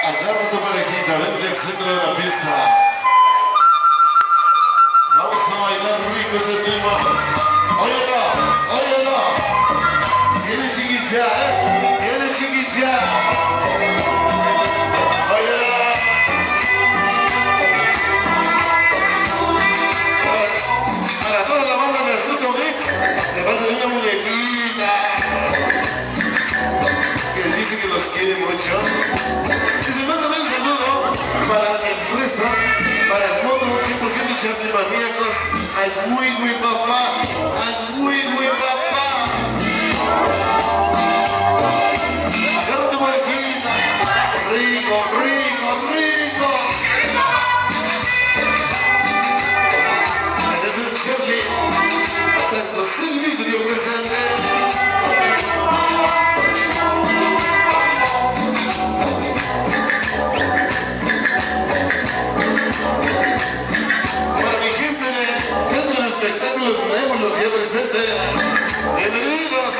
Agarra tu parejita, vente al centro de la pista. Vamos a bailar rico ese tema. Óyelo, óyelo. Tiene chiquilla, tiene chiquilla. Óyelo. Para toda la banda de Astuto Mix, le falta una muñequita que dice que los quiere mucho. Y se manda un saludo para el Fresa, para el mundo 100% charlimaníacos, al muy papá, al muy papá. Agarra tu marquita, rico, rico, rico. Ese es el Charlie, Santo Silvio presente. Espectáculos Benévolos ya presente. Bienvenidos.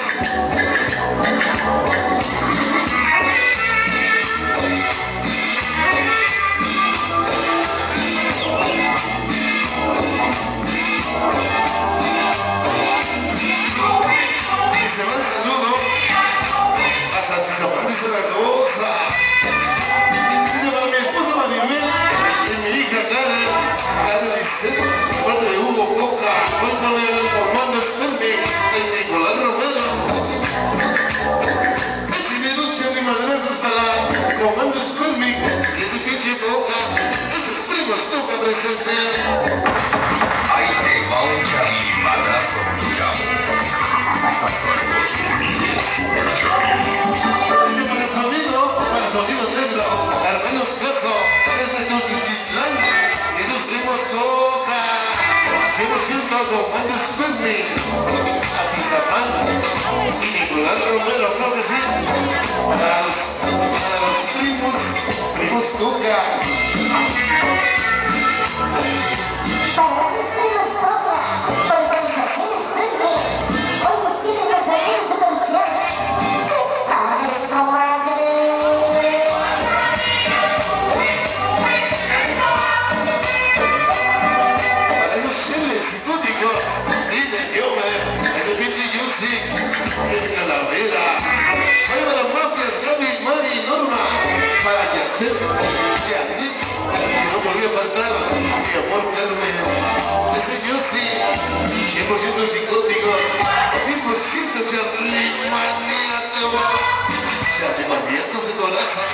Y se va el saludo hasta Tizapán de Zaragoza. Dice para mi esposa Maribel y mi hija Karen Liceo, padre de Hugo Coca, voy con el Orlando Spermi, el Nicolás Romero. Chinerucha ni madrazos para Comando Spermi, y ese pinche Coca, esos primos toca presente. Ahí te va un Charlie madrazo, chavo. Para el sonido negro, hermanos Caso, desde Tultitlán, y sus primos Coca. 100% Comando Spermi, Atizapán y Nicolás Romero, creo que sí. Para los primos Coca. No podía faltar mi amor Carmen, ese yo sí, 100% psicóticos, 100% charlimaniacos de coraza.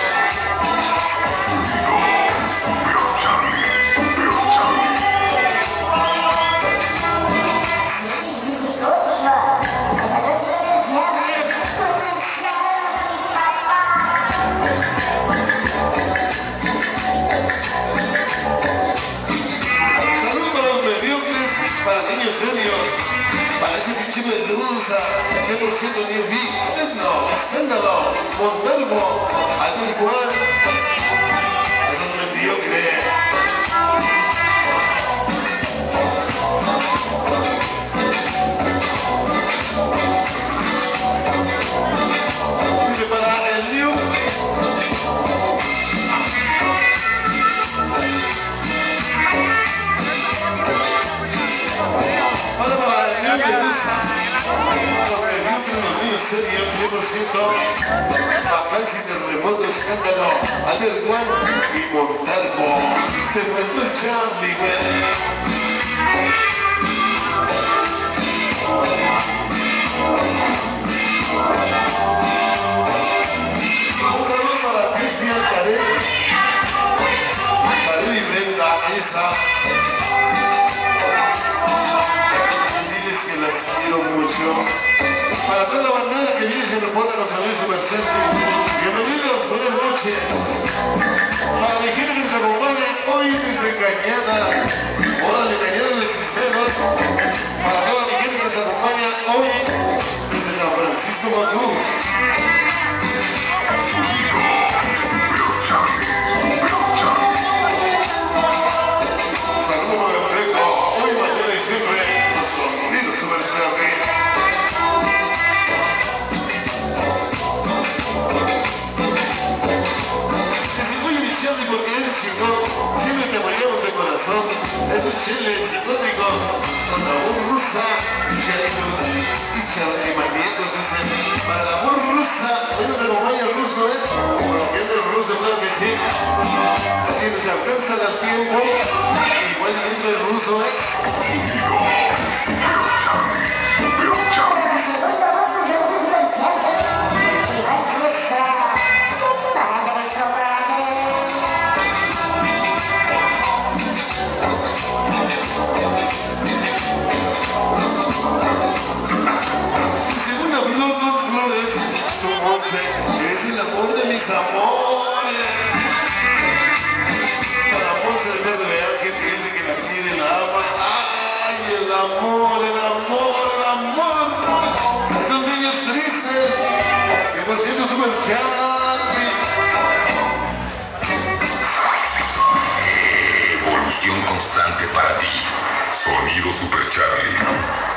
Para niños serios, para ese pinche Medusa, 100% New Beat, Escándalo, Montalvo, Albert Juan, esos mediocres. Dice para el New. Los niños serios, 100%, vacancia y terremoto, escándalo, Albert Juan y Montalvo. Te faltó el Charlie, güey. Un saludo para Cristian Caret, Caret y Brenda, esa. Diles que las quiero mucho. Para toda la bandera que viene y se reporta con sonido Super Centro. Bienvenidos, buenas noches. Para mi gente que nos acompaña hoy desde Cañada. Órale, Cañada de Cisneros. Para toda mi gente que nos acompaña hoy desde San Francisco Macú. Saludos de Freco. Hoy, mañana y siempre con sonido Super Centro. Chile, psicóticos, con la voz rusa, y Charlie Magnetos, dicen, para la voz rusa, hoy nos acompaña el ruso, como lo entiende el ruso, claro que sí. Así nos alcanza el tiempo, igual entra el ruso, es el amor de mis amores. Para Monse de Verde de Ángel que dice que la quiere y la ama. ¡Ay, el amor, el amor, el amor! Esos niños tristes. Sigo siendo Super Charlie. Evolución constante para ti. Sonido Super Charlie.